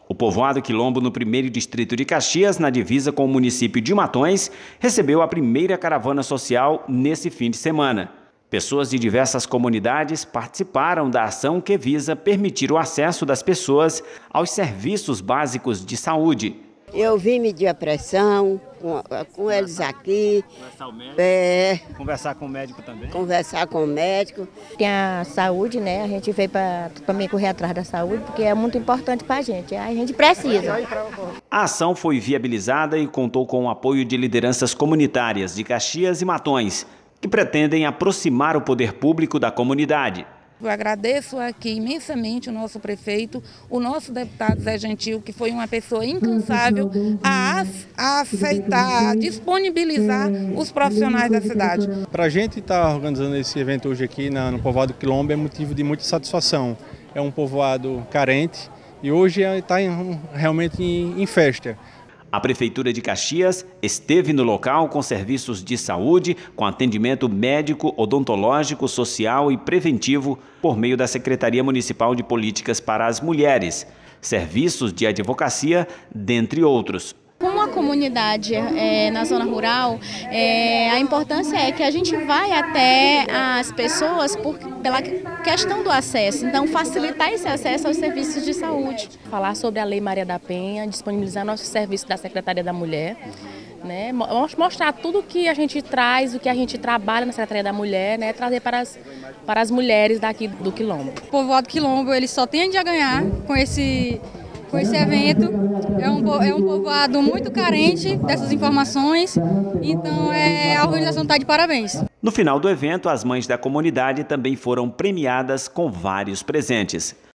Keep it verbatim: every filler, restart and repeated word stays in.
O povoado Quilombo, no primeiro distrito de Caxias, na divisa com o município de Matões, recebeu a primeira caravana social nesse fim de semana. Pessoas de diversas comunidades participaram da ação que visa permitir o acesso das pessoas aos serviços básicos de saúde. Eu vim medir a pressão com, com eles aqui. Conversar o médico. É, Conversar com o médico também. Conversar com o médico. Tem a saúde, né? A gente veio para também correr atrás da saúde, porque é muito importante para a gente. A gente precisa. A ação foi viabilizada e contou com o apoio de lideranças comunitárias de Caxias e Matões, que pretendem aproximar o poder público da comunidade. Eu agradeço aqui imensamente o nosso prefeito, o nosso deputado Zé Gentil, que foi uma pessoa incansável a, a aceitar, a disponibilizar os profissionais da cidade. Para a gente estar organizando esse evento hoje aqui na, no povoado Quilombo é motivo de muita satisfação. É um povoado carente e hoje está realmente em, em festa. A Prefeitura de Caxias esteve no local com serviços de saúde, com atendimento médico, odontológico, social e preventivo por meio da Secretaria Municipal de Políticas para as Mulheres, serviços de advocacia, dentre outros. Como a comunidade é, na zona rural, é, a importância é que a gente vai até as pessoas por, pela questão do acesso, então facilitar esse acesso aos serviços de saúde. Falar sobre a Lei Maria da Penha, disponibilizar nosso serviço da Secretaria da Mulher, né? Mostrar tudo o que a gente traz, o que a gente trabalha na Secretaria da Mulher, né? Trazer para as, para as mulheres daqui do Quilombo. O povoado Quilombo ele só tende a ganhar com esse Com esse evento. É um, é um povoado muito carente dessas informações, então é, a organização está de parabéns. No final do evento, as mães da comunidade também foram premiadas com vários presentes.